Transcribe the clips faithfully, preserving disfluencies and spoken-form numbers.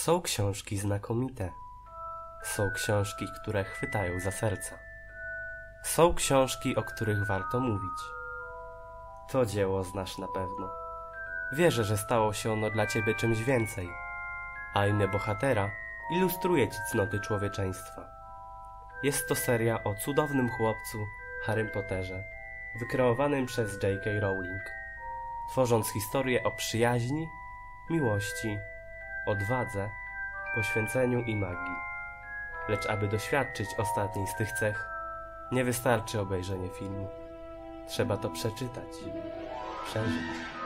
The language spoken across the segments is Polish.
Są książki znakomite. Są książki, które chwytają za serca. Są książki, o których warto mówić. To dzieło znasz na pewno. Wierzę, że stało się ono dla ciebie czymś więcej, a imię bohatera ilustruje ci cnoty człowieczeństwa. Jest to seria o cudownym chłopcu Harrym Potterze, wykreowanym przez J K Rowling, tworząc historię o przyjaźni, miłości, odwadze, poświęceniu i magii. Lecz aby doświadczyć ostatniej z tych cech, nie wystarczy obejrzenie filmu. Trzeba to przeczytać, przeżyć.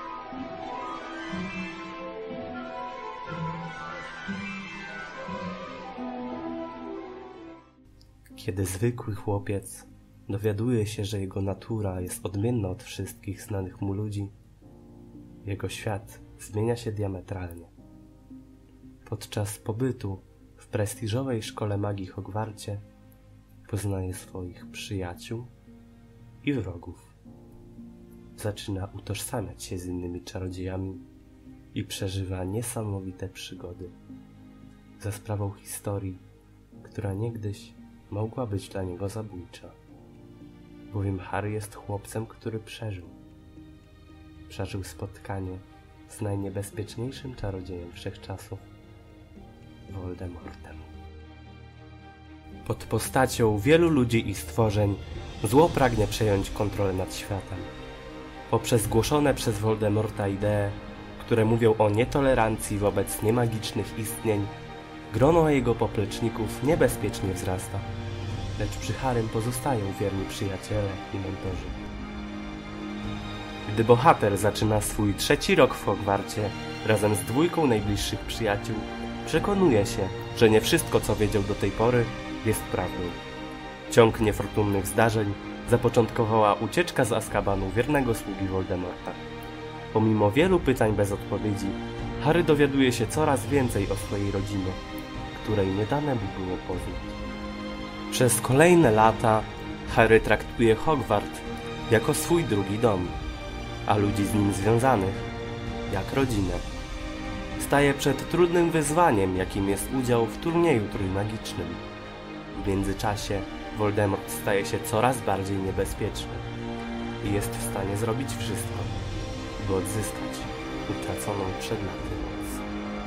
Kiedy zwykły chłopiec dowiaduje się, że jego natura jest odmienna od wszystkich znanych mu ludzi, jego świat zmienia się diametralnie. Podczas pobytu w prestiżowej szkole magii Hogwarcie poznaje swoich przyjaciół i wrogów. Zaczyna utożsamiać się z innymi czarodziejami i przeżywa niesamowite przygody za sprawą historii, która niegdyś mogła być dla niego zabójcza, bowiem Harry jest chłopcem, który przeżył. Przeżył spotkanie z najniebezpieczniejszym czarodziejem wszechczasów, Voldemortem. Pod postacią wielu ludzi i stworzeń zło pragnie przejąć kontrolę nad światem. Poprzez głoszone przez Voldemorta idee, które mówią o nietolerancji wobec niemagicznych istnień, grono jego popleczników niebezpiecznie wzrasta, lecz przy Harrym pozostają wierni przyjaciele i mentorzy. Gdy bohater zaczyna swój trzeci rok w Hogwarcie razem z dwójką najbliższych przyjaciół, przekonuje się, że nie wszystko, co wiedział do tej pory, jest prawdą. Ciąg niefortunnych zdarzeń zapoczątkowała ucieczka z Azkabanu wiernego sługi Voldemorta. Pomimo wielu pytań bez odpowiedzi, Harry dowiaduje się coraz więcej o swojej rodzinie, której nie dane mu było poznać. Przez kolejne lata Harry traktuje Hogwart jako swój drugi dom, a ludzi z nim związanych jak rodzinę. Staje przed trudnym wyzwaniem, jakim jest udział w turnieju trójmagicznym. W międzyczasie Voldemort staje się coraz bardziej niebezpieczny i jest w stanie zrobić wszystko, by odzyskać utraconą przed laty moc.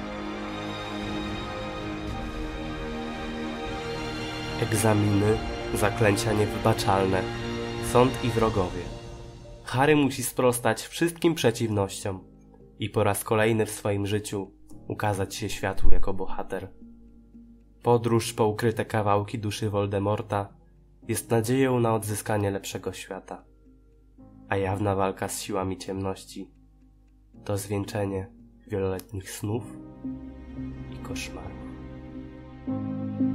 Egzaminy, zaklęcia niewybaczalne, sąd i wrogowie. Harry musi sprostać wszystkim przeciwnościom i po raz kolejny w swoim życiu ukazać się światu jako bohater. Podróż po ukryte kawałki duszy Voldemorta jest nadzieją na odzyskanie lepszego świata, a jawna walka z siłami ciemności to zwieńczenie wieloletnich snów i koszmarów.